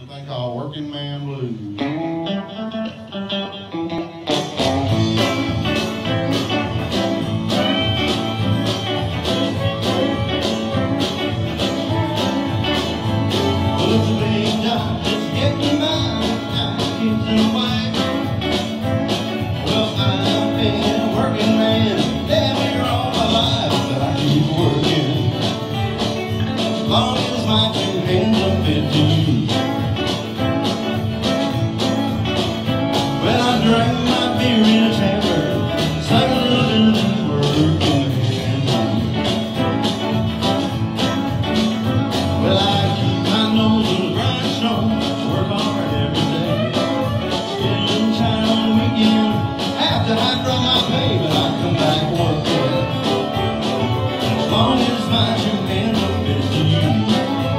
Something called Working Man Blues. Long as my two hands are fit to use. Well, I drank my beer in a tavern, sang a little bit of working man. Well, I keep my nose in the grindstone, work hard every day. Get a little time on the weekend, after I draw my pay, but I come back working. As long as my two hands are fit to use.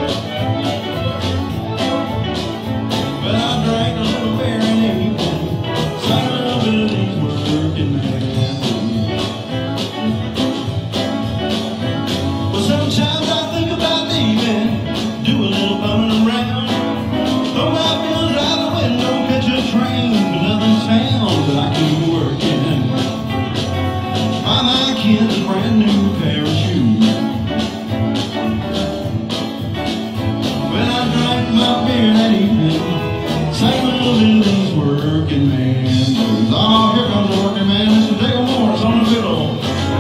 Sometimes I think about leaving, do a little bumming around, throw my bills out the window, catch a train to another town, but I keep working. Buy my kids a brand new pair of shoes. When I drank my beer that evening, sang a little bit of these working man blues. Oh, here comes the working man, this is Dale Morris on the fiddle.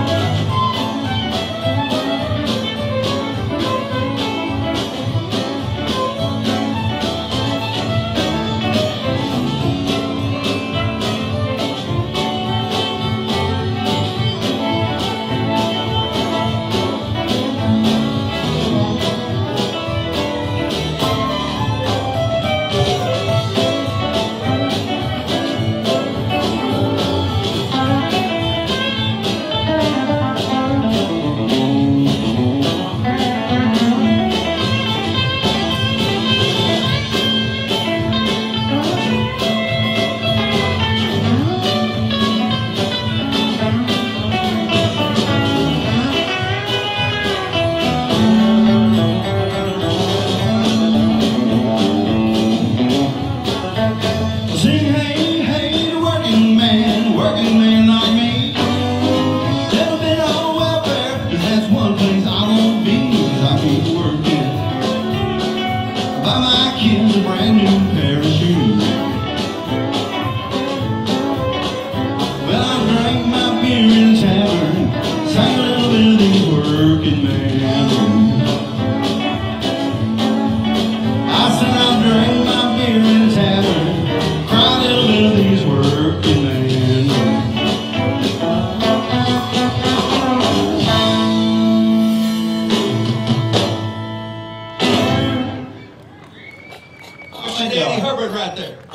Sing hey, hey, the working man like me. Little bit on welfare, 'cause that's one place I won't be, 'cause I keep working. Buy my kids a brand new pair of shoes. Well, I drank my beer in the tavern, sang a little bit of these working man blues. I said I drank my beer in the tavern, cry a little bit of these working man. That's my daddy Hubbard right there.